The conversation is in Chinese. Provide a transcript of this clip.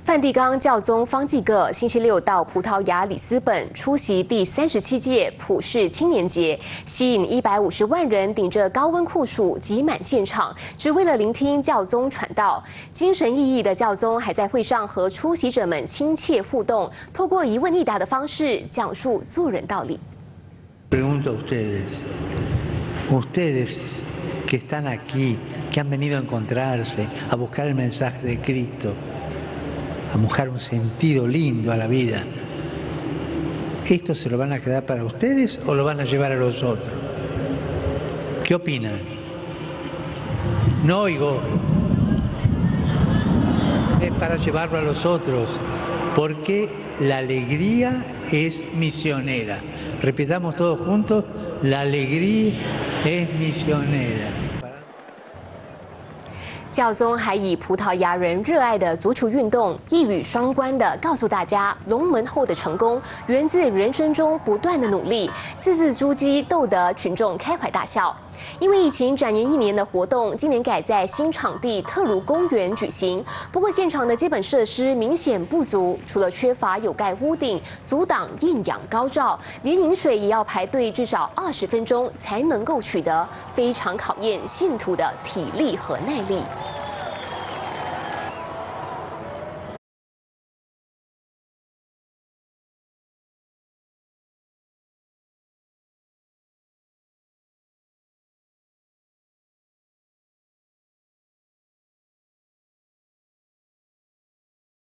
梵蒂冈教宗方济各星期六到葡萄牙里斯本出席第37届普世青年节，吸引150万人顶着高温酷暑挤满现场，只为了聆听教宗传道。精神奕奕的教宗还在会上和出席者们亲切互动，透过一问一答的方式讲述做人道理。 Pregunto a ustedes que están aquí, que han venido a encontrarse, a buscar el mensaje de Cristo.A buscar un sentido lindo a la vida. ¿Esto se lo van a quedar para ustedes o lo van a llevar a los otros? ¿Qué opinan? No oigo. Es para llevarlo a los otros, porque la alegría es misionera. Repitamos todos juntos, la alegría es misionera. 教宗还以葡萄牙人热爱的足球运动一语双关地告诉大家，龙门后的成功源自人生中不断的努力，字字珠玑，逗得群众开怀大笑。因为疫情转延1年的活动，今年改在新场地特如公园举行。不过现场的基本设施明显不足，除了缺乏有盖屋顶阻挡艳阳高照，连饮水也要排队至少20分钟才能够取得，非常考验信徒的体力和耐力。